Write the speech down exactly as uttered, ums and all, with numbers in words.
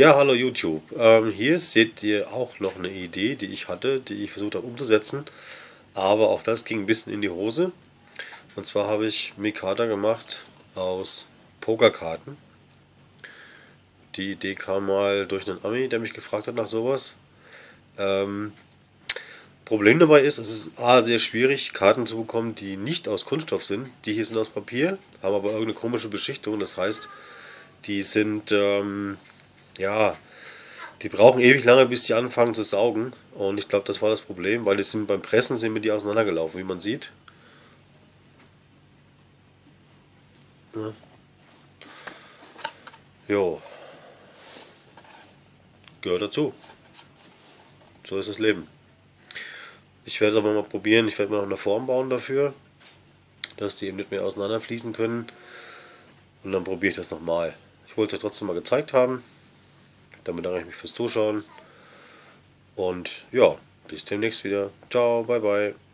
Ja, hallo YouTube. Ähm, hier seht ihr auch noch eine Idee, die ich hatte, die ich versucht habe umzusetzen. Aber auch das ging ein bisschen in die Hose. Und zwar habe ich Mikada gemacht aus Pokerkarten. Die Idee kam mal durch einen Ami, der mich gefragt hat nach sowas. Ähm, Problem dabei ist, es ist A, sehr schwierig, Karten zu bekommen, die nicht aus Kunststoff sind. Die hier sind aus Papier, haben aber irgendeine komische Beschichtung. Das heißt, die sind, ähm, ja, die brauchen ewig lange, bis die anfangen zu saugen. Und ich glaube, das war das Problem, weil die sind beim Pressen sind mir die auseinandergelaufen, wie man sieht. Ja. Jo, gehört dazu. So ist das Leben. Ich werde aber mal probieren, ich werde mir noch eine Form bauen dafür, dass die eben nicht mehr auseinanderfließen können. Und dann probiere ich das nochmal. Ich wollte es ja trotzdem mal gezeigt haben. Damit danke ich mich fürs Zuschauen. Und ja, bis demnächst wieder. Ciao, bye bye.